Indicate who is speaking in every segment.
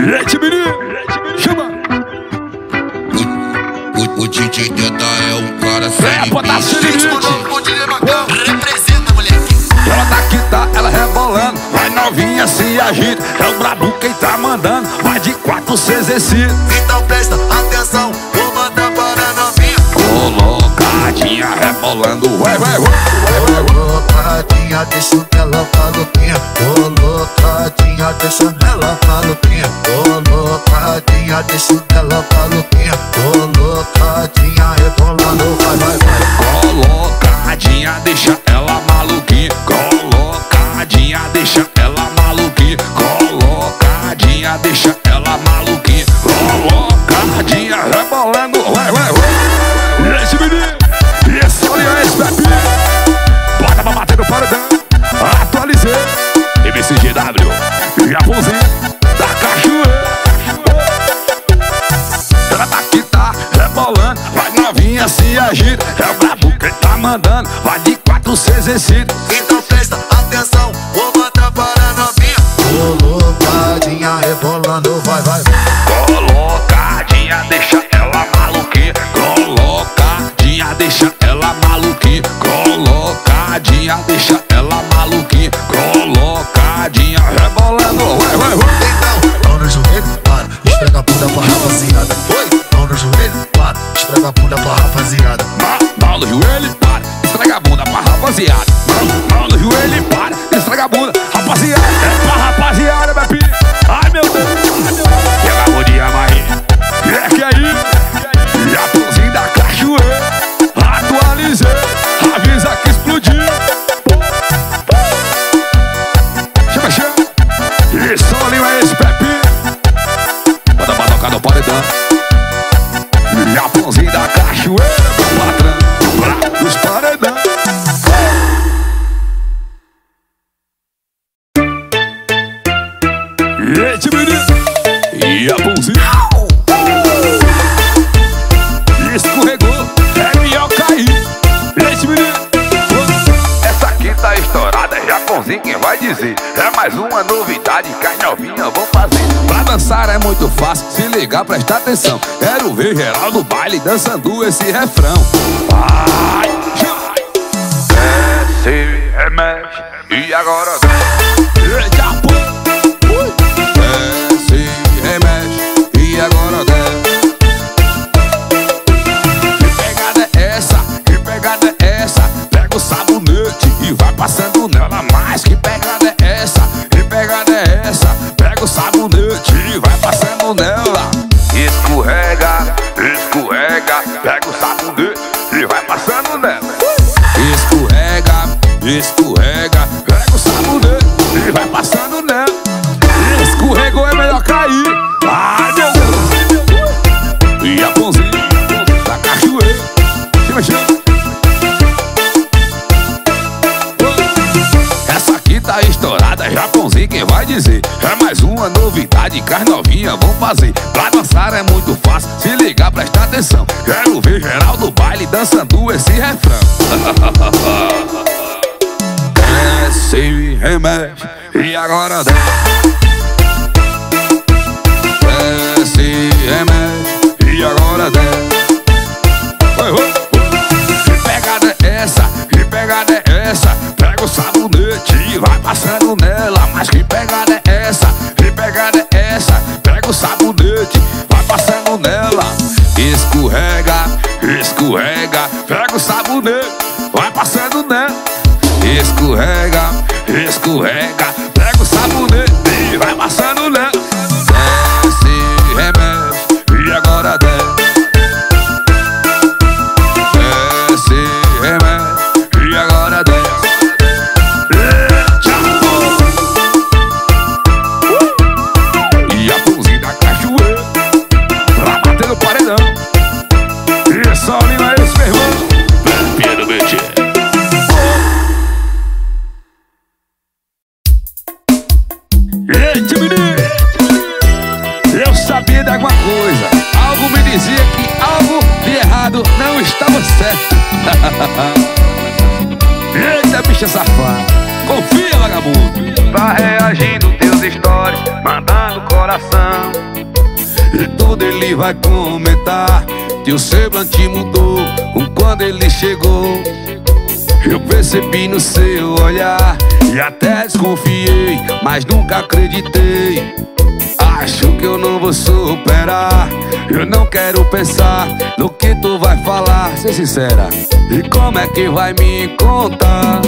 Speaker 1: Gente, menino, chama.
Speaker 2: O Titi Teta é um cara sem
Speaker 3: Representa, moleque.
Speaker 1: Ela tá que tá, ela rebolando, vai novinha se agita. É o brabo quem tá mandando, vai de 4 se exercita.
Speaker 3: Então presta atenção, vou mandar para a novinha.
Speaker 1: Colocadinha, rebolando, vai.
Speaker 3: Colocadinha, deixa ela maluquinha. Colocadinha, deixa ela maluquinha. Colocadinha, deixa ela maluquinha. Colocadinha, rebolando, vai.
Speaker 1: Colocadinha, deixa ela maluquinha. Colocadinha, deixa ela maluquinha. Colocadinha, deixa ela maluquinha. Colocadinha, rebolando, vai. Esse menino, esse olha esse bebê. Bota pra bater no paredão, atualizei. MCGW, Japãozinho da Cachoeira. Ela tá que tá rebolando, vai novinha se agita. É o brabo quem tá mandando, vai de 4 se exercita.
Speaker 3: Então presta atenção, vou mandar para a novinha. Colocadinha, rebolando, vai.
Speaker 1: Colocadinha, deixa ela maluquinha. Colocadinha, deixa ela maluquinha. Colocadinha, deixa ela maluquinha. Colocadinha, rebolando, vai.
Speaker 3: Então, mão no joelho, para, esfrega a bunda pra rapaziada. Mão no joelho, para, esfrega a bunda pra rapaziada.
Speaker 1: Mão no joelho, para, esfrega a bunda pra rapaziada. Mão no joelho, para, esfrega a bunda, rapaziada. É pra rapaziada, meu filho. Ai, meu Deus. Pega a mudinha, Marinha. É que aí, Japãozinho da Cachoeira. Atualizei, avisa que explodiu. Chama. E solinho é esse Pepe. Bota pra tocar no paredão. Japãozinho da Cachoeira, meu patrão, pra os paredão. Gente, menino, Japãozinho escorregou, é melhor cair. Gente, menino, essa aqui tá estourada, é Japãozinho quem vai dizer. É mais uma novidade que as novinhas vão fazer. Pra dançar é muito fácil, se ligar, presta atenção. Quero ver geral do baile dançando esse refrão. Vai, desce, remexe, e agora Japão. Desce, remexe, e agora desce. Que pegada é essa? Que pegada é essa? Pega o sabonete e vai passando nela mais. Que pegada é essa? Que pegada é essa? Pega o sabonete e vai passando nela. Escorrega, escorrega, pega o sabonete e vai passando nela. Escorrega, escorrega, pega o sabonete e vai passando nela. Escorregou é melhor cair. Ai, meu Deus. E a Japãozinho da Cachoeira. Chama. Essa aqui tá estourada, Japãozinho quem vai dizer. É mais uma novidade que as novinhas vão fazer. Pra dançar é muito fácil, se ligar, presta atenção. Quero ver geral do baile dançando esse refrão. Desce, remexe, e agora desce. Desce, remexe, e agora desce. Que pegada é essa? Que pegada é essa? Pega o sabonete e vai passando nela. Mas que pegada é essa? Que pegada é essa? Pega o sabonete, vai passando nela. Escorrega, escorrega, pega o sabonete, vai passando nela. Escorrega, escorrega, pega o sabonete e vai passando nela. Desce, remexe, e agora desce. Desce, remexe, e agora desce. E a Japãozinho da Cachoeira, pra bater no paredão. E só lima esse, meu irmão. Pepe do BT. Gente, menino, eu sabia de alguma coisa. Algo me dizia que algo de errado não estava certo. Eita, bicha safada. Confia, vagabundo. Tá reagindo teus stories, mandando coração. E tudo ele vai comentar que o semblante mudou com quando ele chegou. Eu percebi no seu olhar e até desconfiei, mas nunca acreditei. Acho que eu não vou superar. Eu não quero pensar no que tu vai falar. Ser sincera, e como é que vai me contar?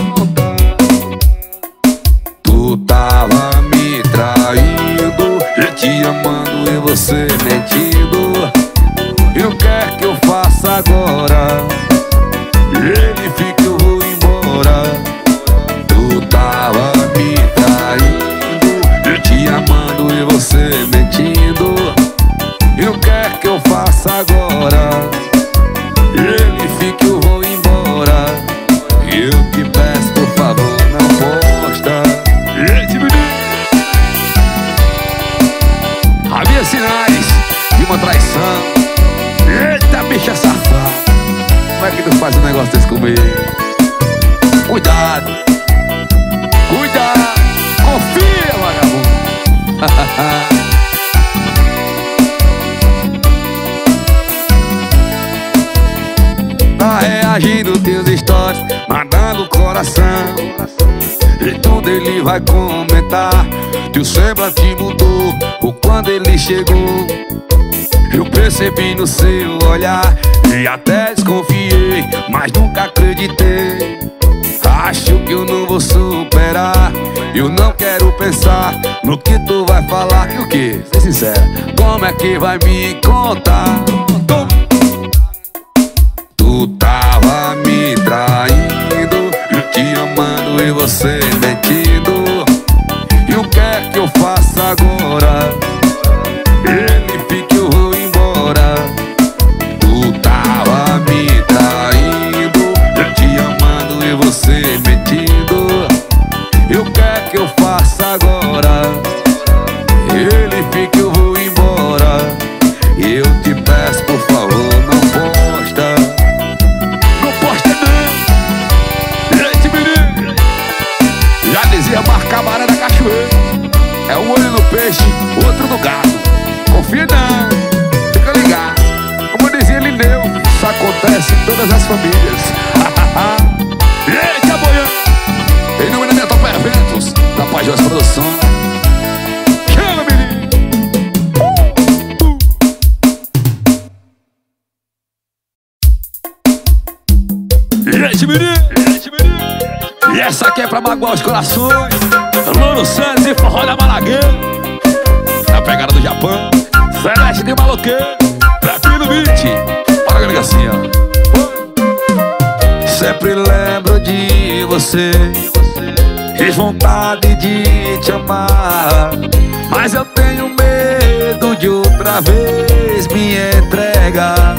Speaker 1: Tu tava me traindo, eu te amando e você mentindo. E o que é que eu faço agora? Ele fica, eu vou embora. Tu tava me traindo, eu te amando e você mentindo. E o que é que eu faço agora? Ele fica, eu vou embora. E eu te peço, por favor, não posta. Havia sinais de uma traição. Eita, bicha safada, como é que tu faz um negócio desse comigo? Cuidado, cuidado, confia, vagabundo. Tá reagindo teus stories, mandando coração. E tudo ele vai comentar que o semblante mudou por quando ele chegou. Eu percebi no seu olhar e até desconfiei, mas nunca acreditei. Acho que eu não vou superar. Eu não quero pensar no que tu vai falar. E o que? Ser sincera, como é que vai me contar? Tu tava me traindo, eu te amando e você mentindo. E o que é que eu faço agora? Ele fica, eu vou embora. Tu tava me traindo, eu te amando e você mentindo. E o que é que eu faço agora? Ele fica, eu vou embora. E eu te peço, por favor, não posta. Não posta não. Gente, menino, já dizia marcar barra da cachoeira. É um olho no peixe, outro no gato. Confia não, fica ligado. Como dizia Lineu, isso acontece em todas as famílias. Eita, boião! Em nome da minha Top Eventos, da Pajós Produção. Chama, menino! Gente, menino! E essa aqui é pra magoar os corações. Louro Santos e Forró da Malagueira. Na pegada do Japão, Celeste de Maloqueiro, Pepino Beat. Bora, delegacia. Sempre lembro de você, fiz vontade de te amar, mas eu tenho medo de outra vez me entregar.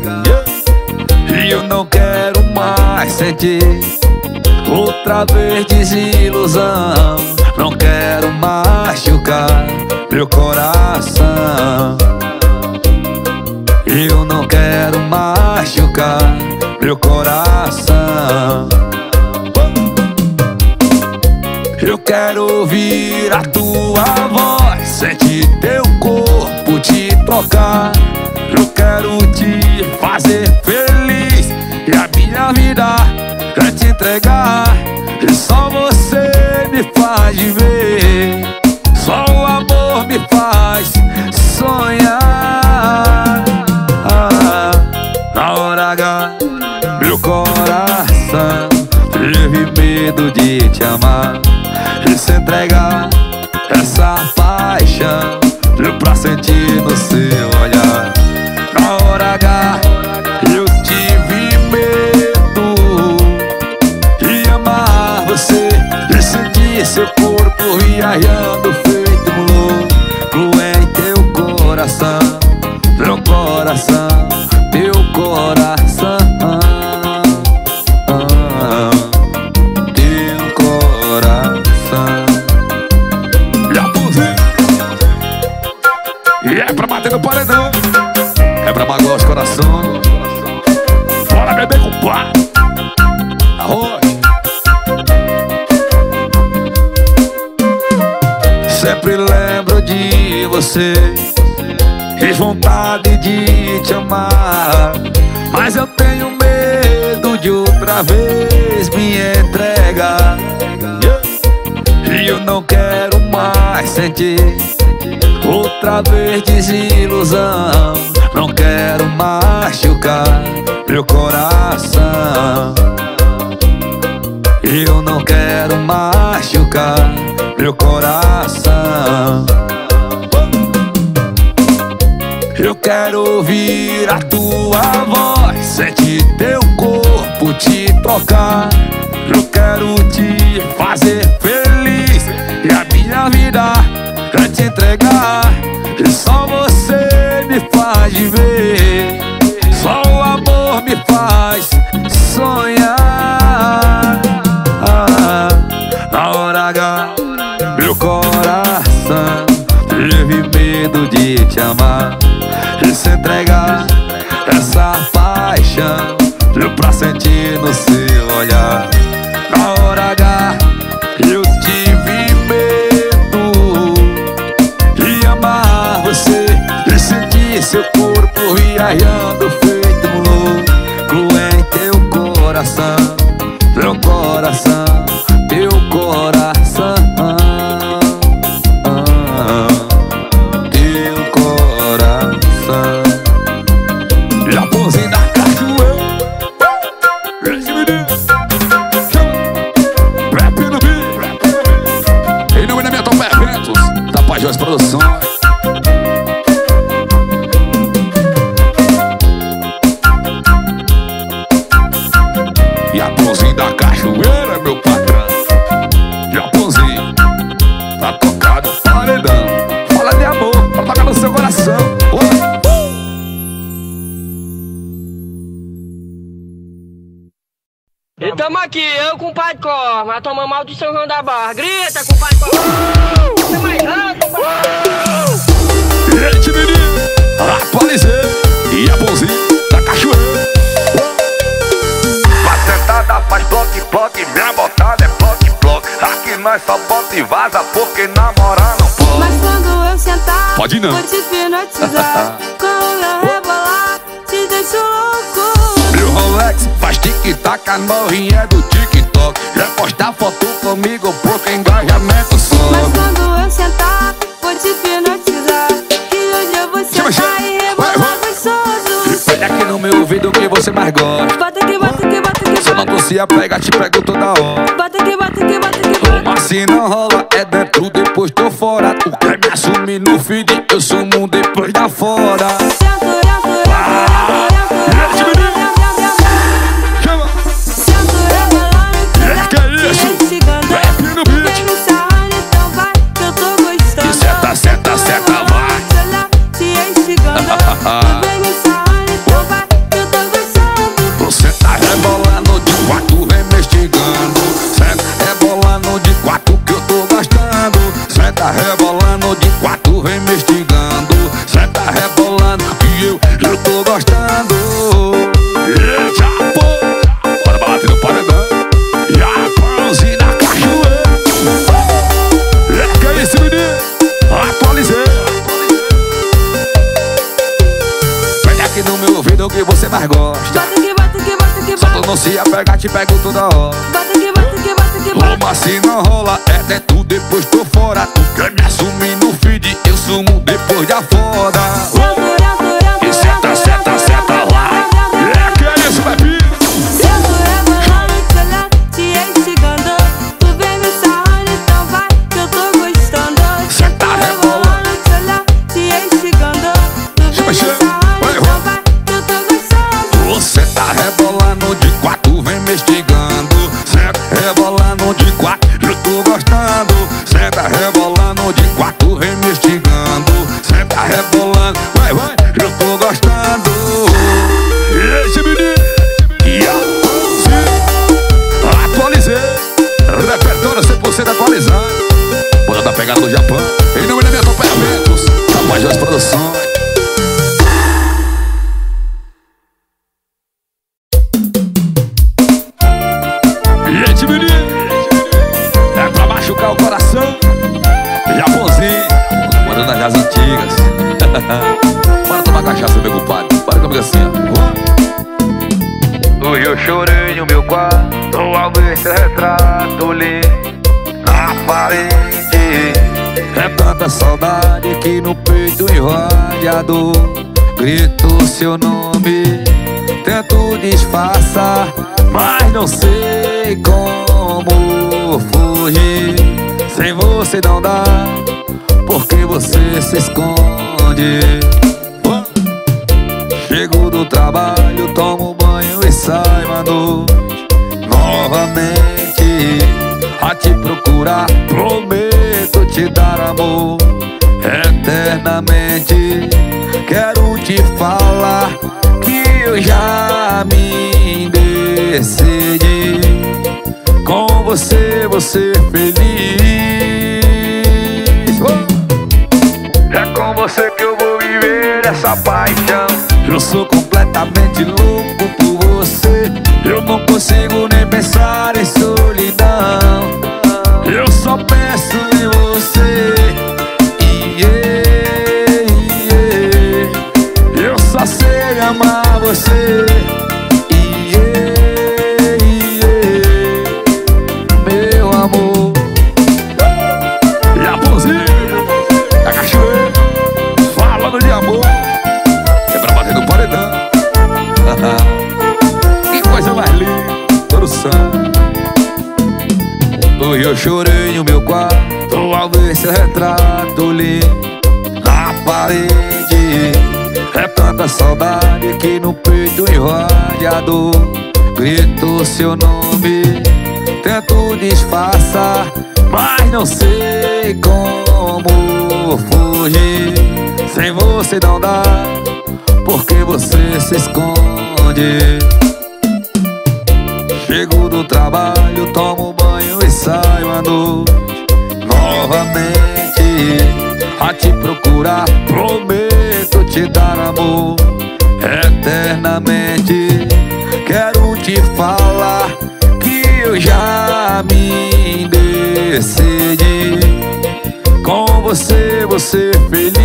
Speaker 1: E eu não quero mais sentir outra vez desilusão. Não quero machucar meu coração. Eu não quero machucar meu coração. Eu quero ouvir a tua voz, sentir teu corpo te tocar. Eu quero te fazer feliz e a minha vida é te entregar. E só você me faz viver, só o amor me faz sonhar. Na hora H, meu coração teve medo de te amar e se entregar. Essa paixão deu pra sentir no seu olhar. Na hora H, eu tive medo de amar você e sentir seu corpo viajando feito um louco em teu coração. Meu coração, teu coração, teu coração. E a música, e é pra bater no paredão, é pra magoar os corações. Bora beber com pá. Arroz. sempre lembro de você. Fiz vontade de te amar, mas eu tenho medo de outra vez me entregar. E eu não quero mais sentir outra vez desilusão. Não quero machucar meu coração. Eu não quero machucar meu coração. Eu quero ouvir a tua voz, sentir teu corpo te tocar. Eu quero te fazer feliz e a minha vida é te entregar. E só você me faz viver, só o amor me faz sonhar. Na hora H, meu coração teve medo de te amar e se entregar essa paixão, deu pra sentir no seu olhar. Na hora H, eu tive medo de amar você e sentir seu corpo viajando feito um louco em teu coração. Teu coração, teu coração, teu coração. E a pose da cachoeira, esse menino rap no beat. Em nome da minha Top Eventos, da Pajós Produções. E a pose da cachoeira, meu patrão. E a pose tá tocado paredão. Fala de amor, pra tocar no seu coração.
Speaker 4: E tamo aqui, eu com o Pai Cor, mas tomamos mal de São João da Barra. Grita com o Pai Cor. Você mais alto,
Speaker 1: Gente, menino, atualizei. E a pose da cachoeira.
Speaker 5: A sentada faz bloque, minha botada é bloque. Aqui nós só bota e vaza, porque namorar não pode.
Speaker 6: Mas quando eu sentar,
Speaker 1: pode não.
Speaker 6: vou te hipnotizar. Com o meu rebolar, te deixo louco.
Speaker 1: Meu Rolex faz tic-tac, a novinha do TikTok. Já postar foto comigo, porque engajamento só.
Speaker 6: Mas quando eu sentar, vou te hipnotizar. E hoje eu vou sentar e rebolar gostoso.
Speaker 1: Olha aqui no meu ouvido o que você mais gosta.
Speaker 6: Bota aqui, bota aqui, bota aqui.
Speaker 1: Se eu não tossia, pega, te pego toda hora.
Speaker 6: Bota aqui, bota aqui, bota aqui.
Speaker 1: Mas se não rola, é dentro, depois tô fora. Tu quer me assumir no feed, eu sumo depois da fora. Chama! Que é isso? Rap no beat. E senta, senta, senta, vai. Você tá rebolando de quatro, vem me estigando. Senta rebolando de quatro que eu tô gastando. Senta rebolando de quatro, vem me estigando. Senta rebolando que eu tô gostando. Eita, pô, bora bater no paredão. E a pãozinha da cachoeira. Que é isso, menino? Atualizei. Vem aqui no meu ouvido o que você mais gosta.
Speaker 6: Bota aqui, bota aqui, bota aqui,
Speaker 1: Só tu não se apegar, te pego toda hora.
Speaker 6: bota aqui, bota aqui, bota aqui, bota.
Speaker 1: Como assim não rola? É dentro, depois tô fora. Tu quer me assumir no feed, eu sumo depois da foda. E senta, senta, senta lá. Que é isso, Pepe? Senta rebolando. Você tá rebolando de quatro, vem me estigando. Senta rebolando de quatro, eu tô gostando. Senta rebolando de quatro, vem me estigando. Senta rebolando, vai, vai, eu tô gostando. E esse menino, e a atualizei. Repertório 100% atualizado. Bora da pegada do Japão. Em nome da minha Top Eventos, da Pajós Produções. Gente, menino, é pra machucar o coração. Japonzinho. É tanta saudade que no peito invade a dor. Grito seu nome, tento disfarçar, mas não sei como fugir. Sem você não dá, porque você se esconde. Chego do trabalho, tomo banho e saio à noite novamente a te procurar. Prometo te dar amor eternamente. Quero te falar que eu já me decidi. Com você, vou ser feliz. É com você que eu vou viver essa paixão. Eu sou completamente louco por você. Eu não consigo nem pensar em solidão. Eu só penso em você. Eu só sei amar você. Meu amor. E a Ponzinha da Cachoeira, falando de amor, é pra bater no paredão. Que coisa mais linda, todo santo. Hoje eu chorei no meu quarto ao ver seu retrato lindo na parede. É tanta saudade que no peito invade a dor. Grito seu nome, tento disfarçar, mas não sei como fugir. Sem você não dá, porque você se esconde. Chego do trabalho, tomo banho e saio à noite novamente a te procurar. Prometo te dar amor eternamente. Quero te falar que eu já me decidi. Com você, vou ser feliz.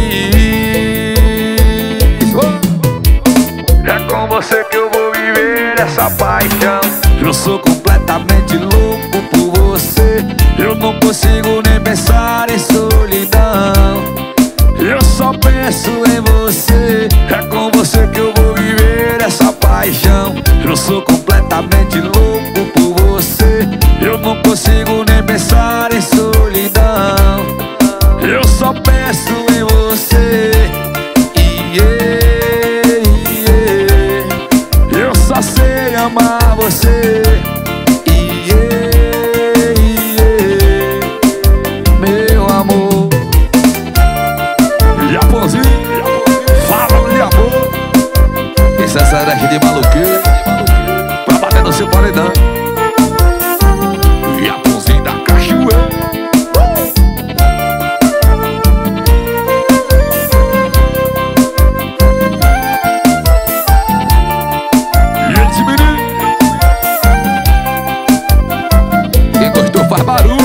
Speaker 1: É com você que eu vou viver essa paixão. Eu sou completamente louco por você. Eu não consigo nem pensar em solidão. Eu só penso em você. É com você que eu vou viver essa paixão. Eu sou completamente louco por você. Eu não consigo nem pensar em solidão. Eu só penso em você. Eu só sei amar você. Meu amor. E a Ponzinha, falando de amor. Isso é essa de maluqueiro pra bater no seu paredão. E a Ponzinha da Cachoeira. E esse menino, quem gostou faz barulho.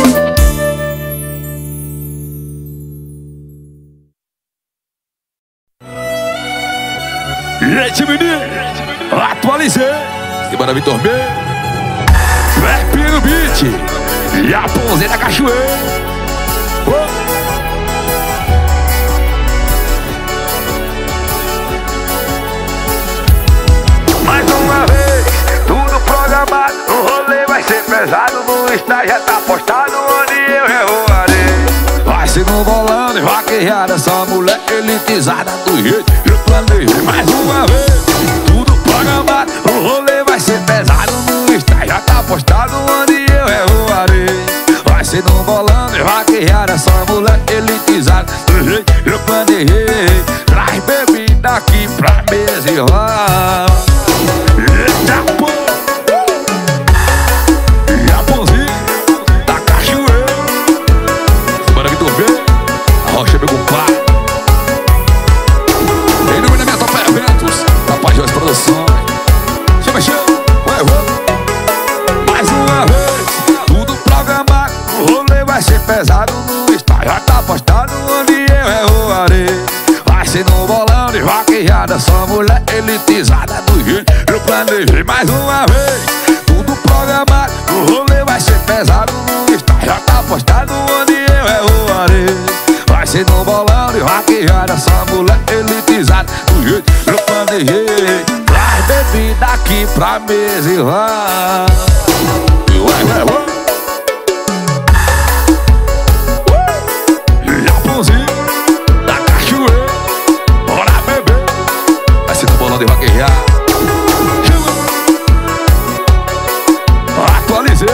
Speaker 1: E esse menino, atualizei. Semana Vitor B, Pepino Beat e a Ponzinha da Cachoeira.
Speaker 5: Mais uma vez, tudo programado. O rolê vai ser pesado. No Insta já tá postado onde eu revoarei.
Speaker 1: Vai ser no bolão e vaquejada. Essa mulher elitizada do jeito que eu planejei. Mais uma vez, tudo programado. O rolê vai ser pesado. No Insta já tá postado onde eu revoarei. Vai ser no bolão e vaquejada. Essa mulher elitizada do jeito que eu planejei. Traz bebida aqui pra mesa e rola. Eita porra. E a Ponzinha da Cachoeira. Semana Vitor B, a Rocha meu compadre. Em nome da minha Top Eventos, da Pajós Produções. Chama, mais uma vez, tudo programado. O rolê vai ser pesado. No Insta já tá postado onde eu revoarei. Vai ser no bolão de vaquejada. Só mulher elitizada do jeito que eu planejei. Mais uma vez, tudo programado. O rolê vai ser pesado. No Insta já tá postado onde eu revoarei. traz bebida aqui pra mesa e vai. Japãozinho da cachoeira, bora beber. Vai ser do bolão de vaquejar. Atualizei.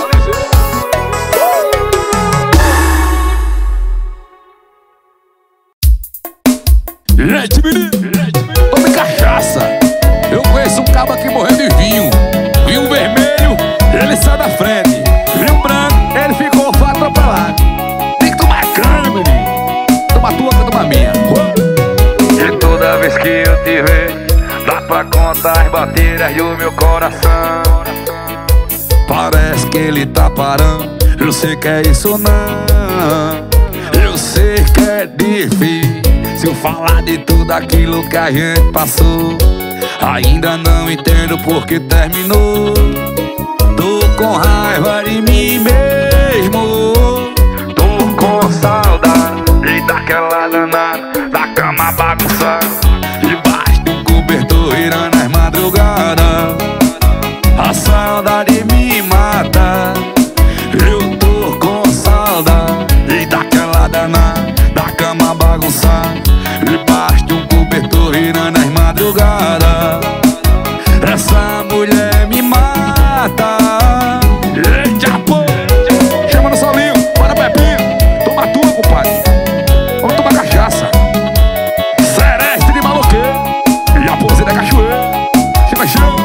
Speaker 1: Gente, menino, tome cachaça. Eu conheço um cabo que morreu de vinho. Vinho vermelho, ele sai da frente. Vinho branco, ele ficou atropelado. Tem que tomar cana, menino. Toma tua, que eu tomo a minha.
Speaker 5: E toda vez que eu te vejo, dá pra contar as batidas do meu coração.
Speaker 1: Parece que ele tá parando. Eu sei que é isso não. Eu sei que é difícil se eu falar de tudo aquilo que a gente passou. Ainda não entendo por que terminou. Tô com raiva de mim mesmo.
Speaker 5: Tô com saudade daquela danada, da cama bagunçada,
Speaker 1: Debaixo do cobertor irando as madrugadas. A saudade me mata. Eu tô com saudade daquela danada, da cama bagunçada, debaixo de um cobertor irando as madrugadas. Essa mulher me mata. Eita, pô! Chama no solinho, bora Pepinho. Toma tua, compadre. Vamos tomar cachaça. Sereste de maloqueiro e a pose da cachoeira. Chama, chama.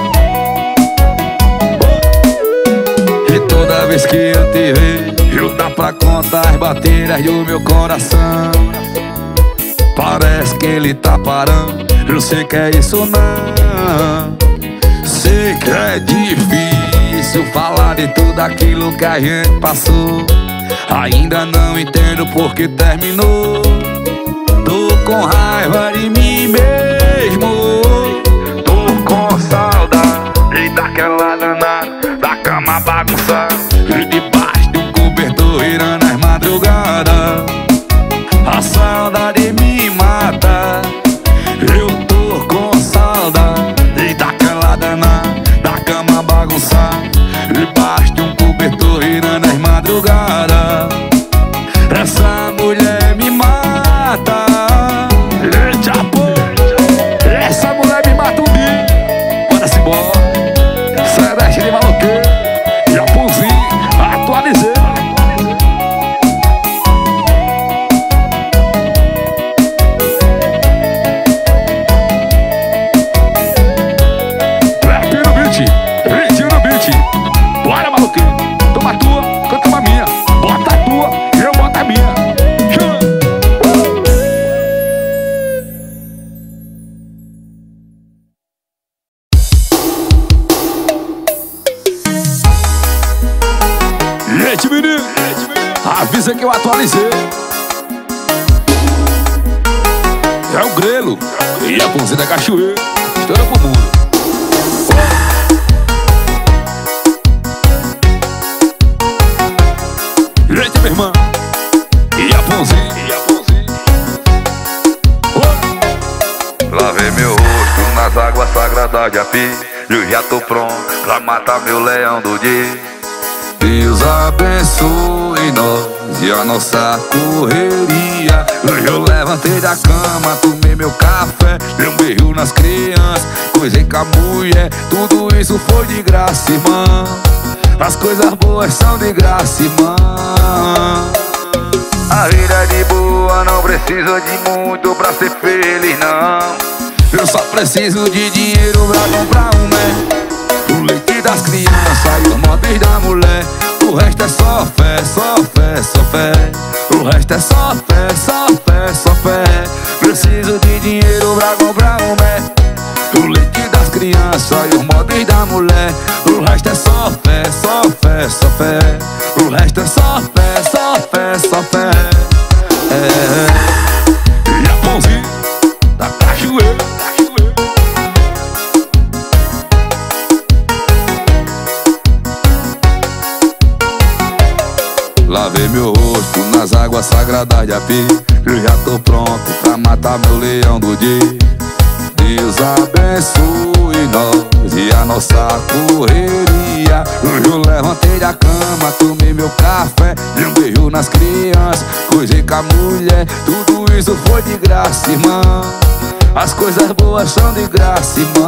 Speaker 1: E toda vez que eu te vejo, dá pra contar as batidas do meu coração. Parece que ele tá parando. Eu sei que é isso não. Sei que é difícil falar de tudo aquilo que a gente passou. Ainda não entendo por que terminou. Tô com raiva de mim mesmo.
Speaker 5: tô com saudade daquela danada, da cama bagunçada,
Speaker 1: E debaixo do cobertor irando as madrugadas. A saudade me mata. Eu tô com saudade daquela danada, da cama bagunçada, debaixo de um cobertor irando as madrugadas. Essa mulher me mata. Eita, pô! Essa mulher me mata um dia. Bora-se embora. Sereste de maloqueiro, Japãozinho, atualizei. Rap no beat, ritmo no beat. Bora, maloqueiro. Toma a tua, que eu tomo a minha. Bota a tua e eu boto a minha. Gente, menino, avisa que eu atualizei. É o Grelo e a Ponzinha da Cachoeira. Estoura pro mundo. Gente, minha irmã, e a Ponzinha.
Speaker 5: Lavei meu rosto nas águas sagradas de Api. Eu já tô pronto pra matar meu leão do dia.
Speaker 1: Deus abençoe nós e a nossa correria. Hoje eu levantei da cama, tomei meu café, dei um beijo nas crianças, coisei com a mulher. Tudo isso foi de graça, irmão. As coisas boas são de graça, irmão.
Speaker 5: A vida é de boa, não precisa de muito pra ser feliz, não.
Speaker 1: Eu só preciso de dinheiro pra comprar um mé, o leite das crianças e os móveis da mulher. O resto é só fé, só fé, só fé. O resto é só fé, só fé, só fé. Preciso de dinheiro pra comprar um mé, o leite das crianças e os móveis da mulher. O resto é só fé, só fé, só fé. O resto é só fé, só fé, só fé. E a Ponzinha da Cachoeira. Lavei meu rosto nas águas sagradas de Api. Eu já tô pronto pra matar meu leão do dia. Deus abençoe nós e a nossa correria. Hoje eu levantei da cama, tomei meu café, dei um beijo nas crianças, coisei com a mulher. Tudo isso foi de graça, irmão. As coisas boas são de graça, irmão.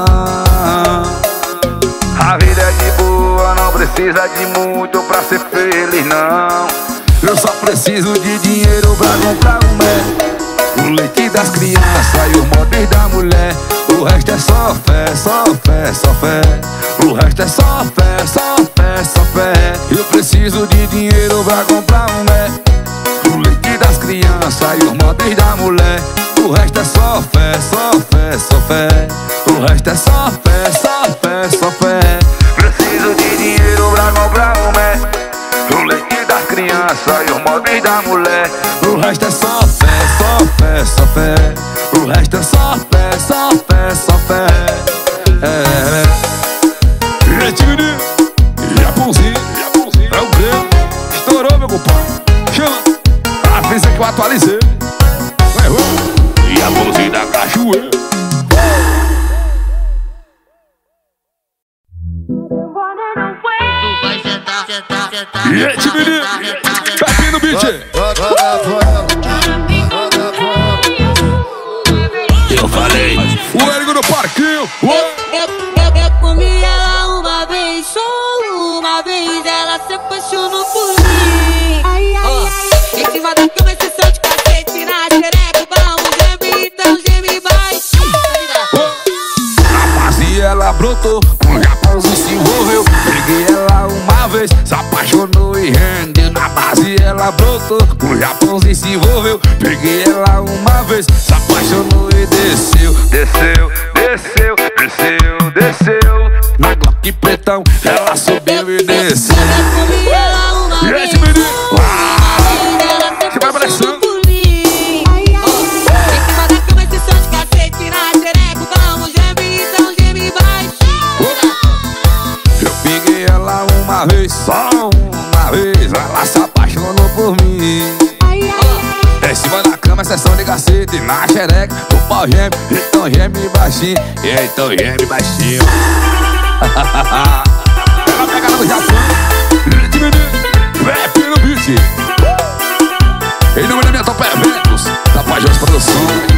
Speaker 5: A vida é de boa, não precisa de muito pra ser feliz, não.
Speaker 1: Eu só preciso de dinheiro pra comprar um médico, o leite das crianças e os móveis da mulher. O resto é só fé, só fé, só fé. O resto é só fé, só fé, só fé. Eu preciso de dinheiro pra comprar um médico, o leite das crianças e os móveis da mulher. O resto é só fé, só fé, só fé. O resto é só fé, só fé, só fé.
Speaker 5: Preciso de dinheiro pra comprar um médico, o leite das crianças e os móveis da mulher.
Speaker 1: O resto é só fé, só fé, só fé. O resto é só fé, só fé, só fé. Gente, menino, Japãozinho, é o Breno. Estourou, meu compadre. Chama, avisa que eu atualizei. Japãozinho da Cachoeira. Gente, menino, aqui no beat. Eu falei, o Érico no parquinho.
Speaker 6: Eu comi ela uma vez, só uma vez. Ela se apaixonou por mim. Em cima da cama, exceção de cacete na xereca. Vamos gemer, então geme baixo.
Speaker 1: Na base ela brotou, com Japãozinho se envolveu. Peguei ela uma vez, se apaixonou e rendeu. Na base ela brotou, com Japãozinho se envolveu. Peguei ela uma vez, se apaixonou e desceu.
Speaker 5: Desceu, desceu, desceu, desceu.
Speaker 1: Na Glock pretão, ela subiu e desceu.
Speaker 6: Eu comi ela uma vez,
Speaker 1: Gente, menino,
Speaker 6: ela se
Speaker 1: você vai pressão.
Speaker 6: apaixonou por mim. Em cima da cama, exceção de cacete na xereca. Vamos gemer, então geme baixo.
Speaker 1: Eu peguei ela uma vez, só uma vez. Ela se apaixonou por mim. Em cima da cama, sessão de cacete. Na xereca, o pau geme, então geme baixinho. Então geme baixinho. Ela pega no Japão. Gente, menino, rap no beat. Em nome da minha Top Eventos, da Pajós Produções.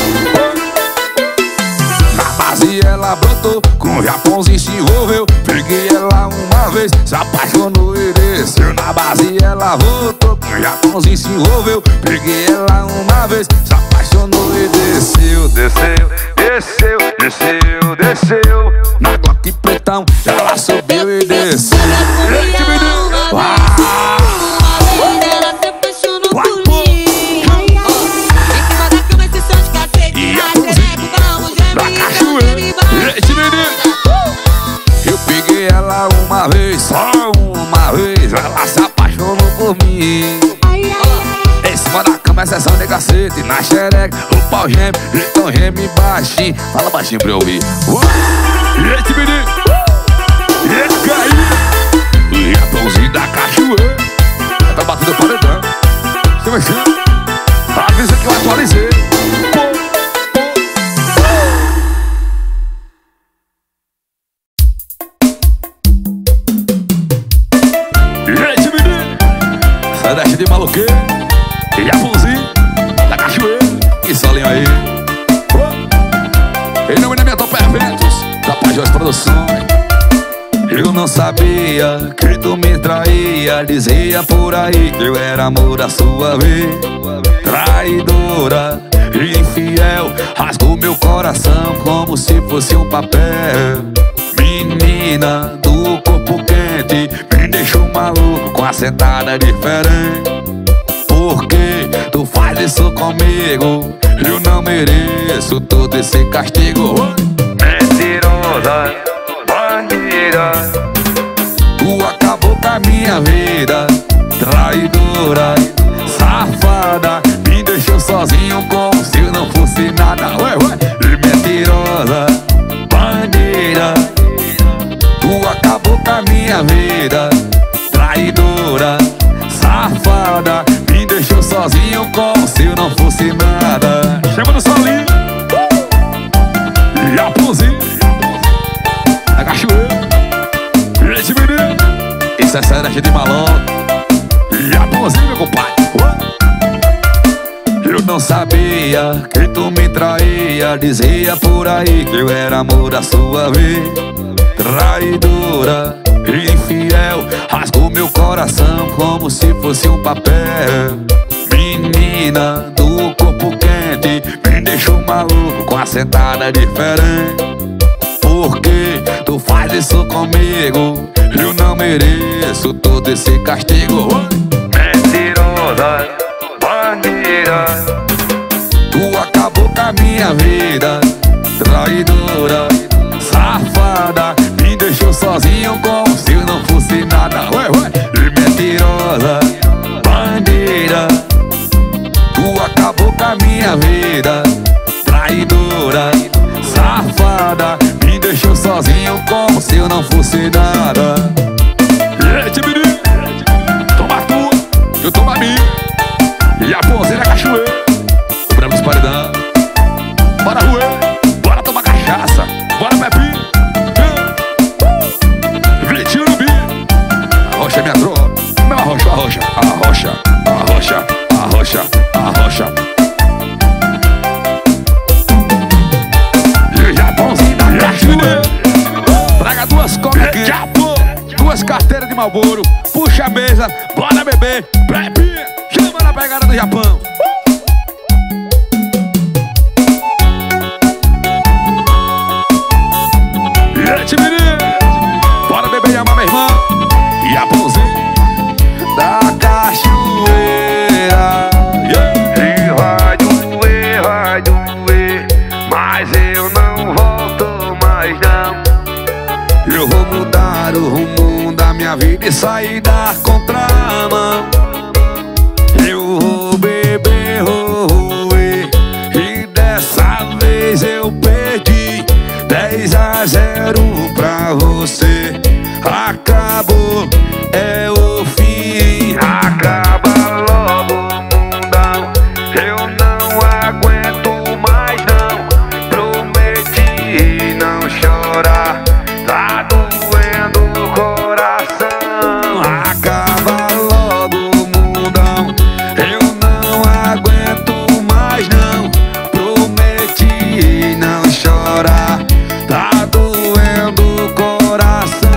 Speaker 1: Na base ela brotou, com o Japãozinho se envolveu. Peguei ela uma vez, se apaixonou e desceu. Na base ela voltou, com o Japãozinho se envolveu. Peguei ela uma vez, se apaixonou e desceu.
Speaker 5: Desceu, desceu, desceu, desceu.
Speaker 1: Na Glock pretão, ela subiu e desceu. Gente, menino,
Speaker 6: Ela se apaixonou por mim. Em cima da cama, exceção de cacete
Speaker 1: E
Speaker 6: na
Speaker 1: a
Speaker 6: xereca. Vamos
Speaker 1: da
Speaker 6: gemer, então
Speaker 1: Cachoeira.
Speaker 6: geme baixo.
Speaker 1: Gente, menino, eu peguei ela uma vez, só uma vez. Ela se apaixonou por mim. Em cima da cama é sessão de cacete. Na xereca, o pau geme, então geme baixinho. Fala baixinho pra eu ouvir. Gente, menino, esse caiu. O Japãozinho da Cachoeira. Tá batendo o paredão. Você vai ser. Avisa que eu atualizei. Gente, menino, sai desta de maluqueiro. E Japãozinho da Cachoeira. Que solinho aí. Em nome da minha Top Eventos, da Pajós Produções. Eu não sabia que tu me traía. Dizia por aí que eu era amor da sua vez. Traidora e infiel, rasgou meu coração como se fosse um papel. Menina do corpo quente, me deixou maluco com a sentada diferente. Por que tu faz isso comigo? Eu não mereço todo esse castigo.
Speaker 5: Mentirosa, bandida.
Speaker 1: Tu acabou com a minha vida. Traidora, safada, me deixou sozinho como se eu não fosse nada. Ué, ué. E mentirosa, bandida. Tu acabou com a minha vida. Traidora, safada, me deixou sozinho como se eu não fosse nada. Chama no solinho. Essa é Celeste de Malão. E a bonzinha, meu compadre. Eu não sabia que tu me traía. Dizia por aí que eu era amor da sua vida. Traidora, infiel, rasgou meu coração como se fosse um papel. Menina do corpo quente, me deixou maluco com a sentada diferente. Por que tu faz isso comigo? Eu não mereço todo esse castigo.
Speaker 5: Mentirosa, bandida,
Speaker 1: Tu acabou com a minha vida. Traidora, safada, me deixou sozinho como se eu não fosse nada. Ué, ué. E mentirosa, bandida, Tu acabou com a minha vida. Traidora, safada, me deixou sozinho como se eu não fosse nada. E aí, Tibiri, toma a tua, eu tomo a minha. E a ponzeira cachoeira, cobramos os paredão. Bora ruê, bora tomar cachaça. Bora Pepinho, Vitinho no bico. Arrocha é minha tropa, meu arrocha, arrocha, arrocha, arrocha, arrocha, arrocha. E Japãozinho da cachoeira. Traga duas cocas aqui, duas carteiras de Marlboro. Puxa a mesa, bora beber. Pepinho, chama na pegada do Japão. E aí, Tibiri, bora beber e amar, meu irmão. E a bonzinha da cachoeira.
Speaker 5: e vai doer, mas eu não volto mais não.
Speaker 1: Eu vou mudar o rumo da minha vida e sair da contramão. Eu vou beber, vou roer, e dessa vez eu perdi 10-0 pra você. Acabou, é o fim.
Speaker 5: Acaba logo, mundão, eu não aguento mais não. Prometi não chorar, tá doendo o coração.
Speaker 1: Acaba logo, mundão, eu não aguento mais não. Prometi não chorar, tá doendo o coração.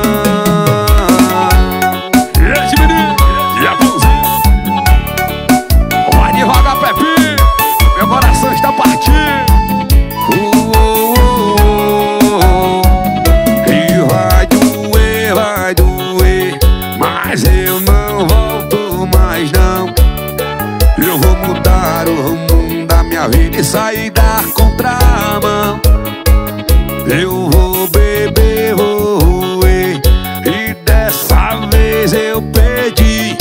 Speaker 1: E esse menino, e a bonzinha, vai devagar, Pepinho, meu coração está partindo. E vai doer, mas eu não volto mais não. Eu vou mudar o rumo da minha vida e sair da contramão. Eu vou beber, vou roer, e dessa vez eu perdi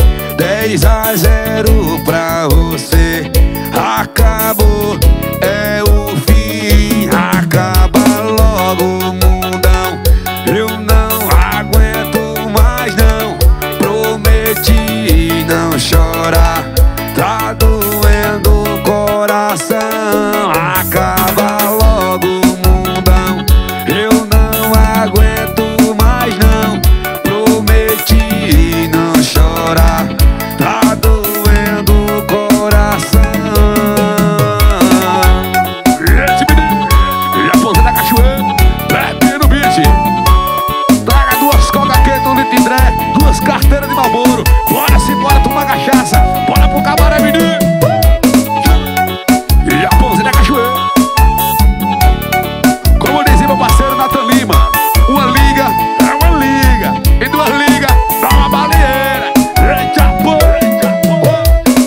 Speaker 1: 10-0 pra você. Acabou, é o fim. Acaba logo, mundão, eu não aguento mais não. Prometi não chorar, tá doendo o coração. Acaba logo, mundão, eu não aguento mais não. Prometi não chorar, tá doendo o coração. E esse menino, e a ponta da cachoeira, bebe no beat. Traga duas coca quente, um litro de dré, duas carteiras de Marlboro. Bora se bora tomar cachaça, bora pro cabaré, menino. E a ponta da cachoeira, como dizia meu parceiro Nathan Lima, uma liga é uma liga, e duas ligas dá uma baleeira. Eita porra, eita porra.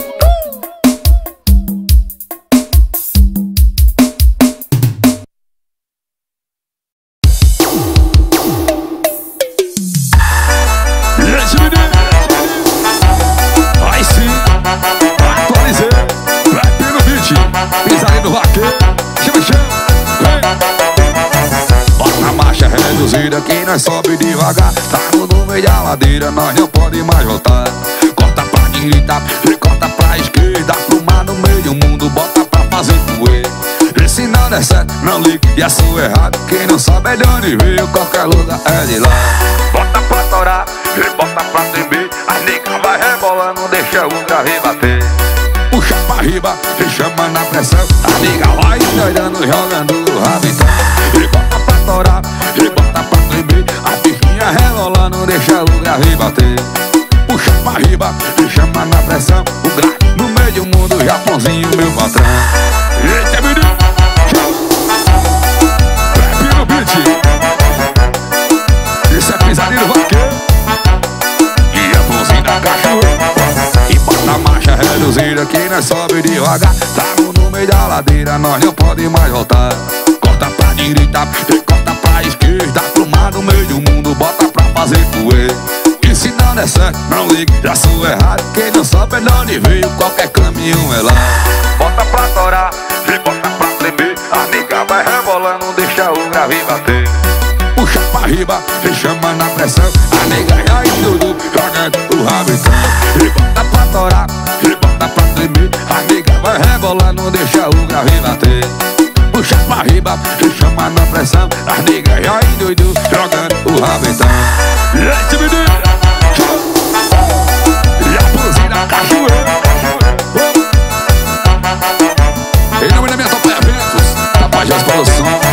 Speaker 1: E esse menino, aí sim, atualizei, Pepe no beat, pisadinha do vaqueiro, chama, bota na marcha reduzida que nós sobe devagar. Tá no meio da ladeira, nós não pode mais voltar. Corta pra direita e corta pra esquerda, pro mar no meio do mundo, bota pra fazer poeira. E se não der certo, não ligue, e a sua errado. Quem não sabe é de onde veio, qualquer lugar é de lá.
Speaker 5: Bota pra torar, e bota pra tremer. A nega vai rebolando, deixa o grave bater.
Speaker 1: Puxa pra riba e chama na pressão. A nega vai doidando, jogando o rabitão. E bota pra torar, e bota pra tremer. A bichinha rebolando, deixa o grave bater. Puxa pra riba e chama na pressão. O grave no meio do mundo, Japãozinho, meu patrão. Eita, menino! Trap no beat. Isso é pisadinho do vaqueiro. E a mãozinha da cachoeira. E bota a marcha reduzida que nós sobe devagar. Tamo no meio da ladeira, nós não pode mais voltar. Corta pra direita e corta pra esquerda. Pro mar no meio do mundo, bota pra fazer poeira. E se não der certo, não ligue, já sou errado. Quem não sabe de onde veio, qualquer caminho é lá.
Speaker 5: Bota pra torar e bota pra tremer. A nega vai rebolando, deixa o grave bater.
Speaker 1: Puxa pra riba e chama na pressão. A nega já estudo, jogando o rabitão. E bota pra torar, e bota pra tremer. A nega vai rebolando, deixa o grave bater. Puxa pra riba e chama na pressão. A nega já endoidou, jogando o rabitão. E aí, menino? E a blusinha da cachoeira. Em nome da minha Top Eventos, Tapajós Produção.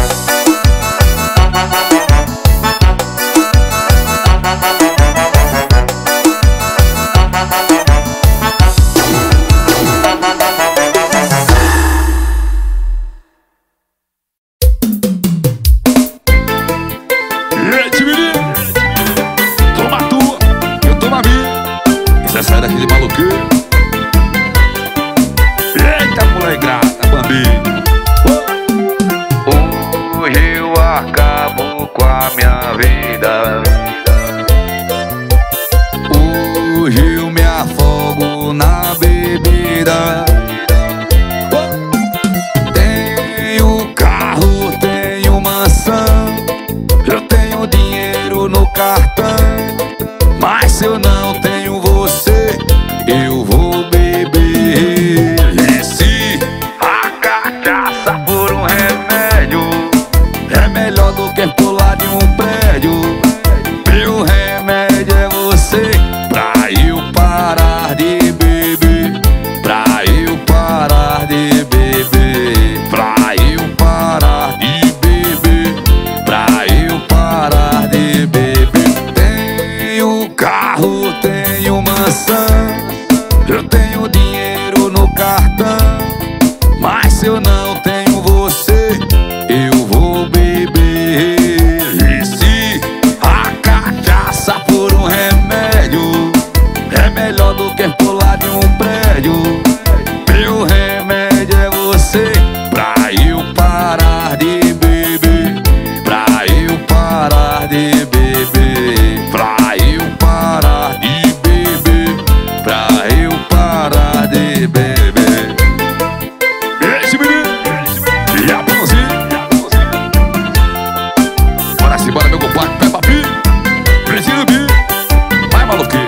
Speaker 1: Sai daqui de maluqueiro. Eita, mulher ingrata, bambinho.
Speaker 5: Hoje eu acabo com a minha vida.
Speaker 1: Hoje eu me afogo na bebida. Tenho carro, tenho mansão, eu tenho dinheiro no cartão. Mas se eu não tenho você, eu vou beber.
Speaker 5: E se a cachaça for um remédio,
Speaker 1: é melhor do que pular de um prédio. Meu remédio é você, pra eu parar de beber. Pra eu parar de beber. Pra eu parar de beber. Pra eu parar de beber. Tenho carro, tenho mansão, eu tenho dinheiro no cartão. Mas se eu não tenho você, eu vou beber. E se a cachaça for um remédio, é melhor do que pular de um prédio. Meu remédio é você, pra eu parar de beber. Pra eu parar de beber. Pra eu parar de beber. Pra eu parar de beber. Esse menino e a mãozinha. Bora se bora, meu compadre, pé papi. Preciso vir. Vai, maluqueiro.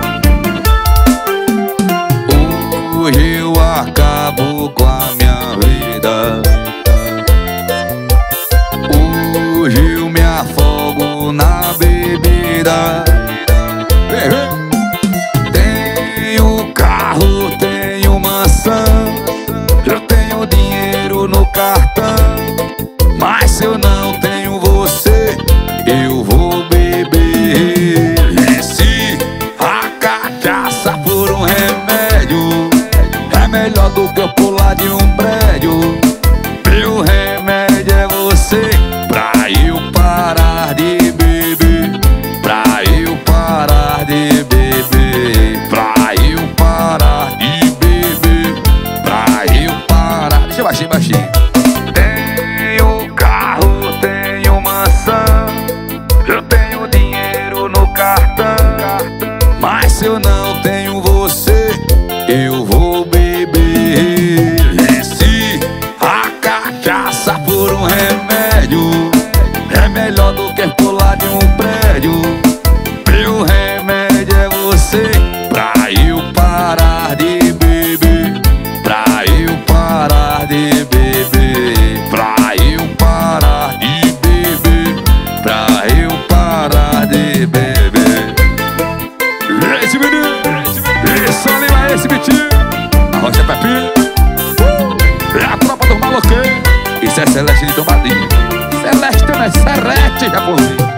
Speaker 1: Hoje eu acabo com a minha vida. Hoje eu me afogo na bebida. Tenho carro, tenho mansão, eu tenho dinheiro no cartão. Mas se eu não tenho você, eu vou beber. E se a cachaça for um remédio, é melhor do que eu pular de um prédio. Meu remédio é você, pra eu parar de beber. Pra eu parar de beber. Pra eu parar de beber. Pra eu parar. Deixa baixinho, baixinho.
Speaker 5: tenho carro, tenho mansão, eu tenho dinheiro no cartão.
Speaker 1: Mas se eu não tenho você, eu vou beber.
Speaker 5: E se a
Speaker 1: Celeste de Tombadinho. Celeste, né? Serete, Japonzinho.